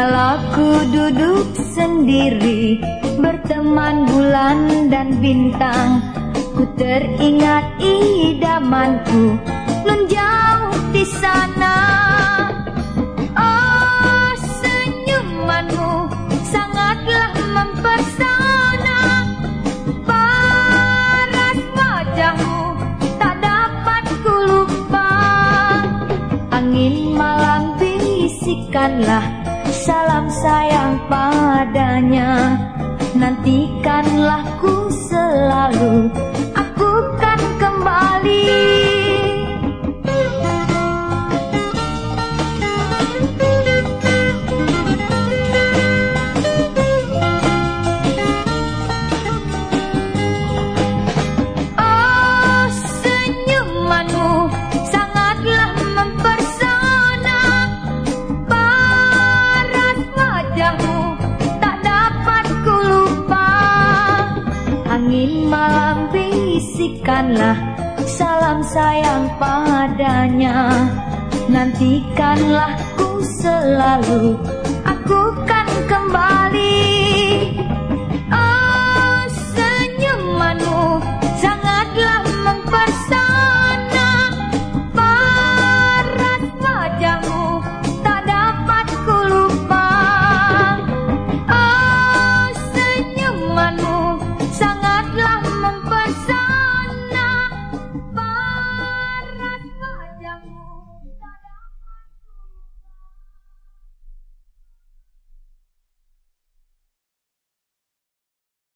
Kala ku duduk sendiri berteman bulan dan bintang, ku teringat idamanku nun jauh di sana. Oh, senyumanmu sangatlah mempersona, paras wajahmu tak dapat ku lupa. Angin malam bisikanlah salam sayang padanya, nantikanlah ku selalu, aku kan kembali. Oh, senyumanmu sangatlah mempersona, paras wajahmu tak dapat ku lupa. Angin malam bisikanlah salam sayang padanya, nantikanlah ku selalu, aku kan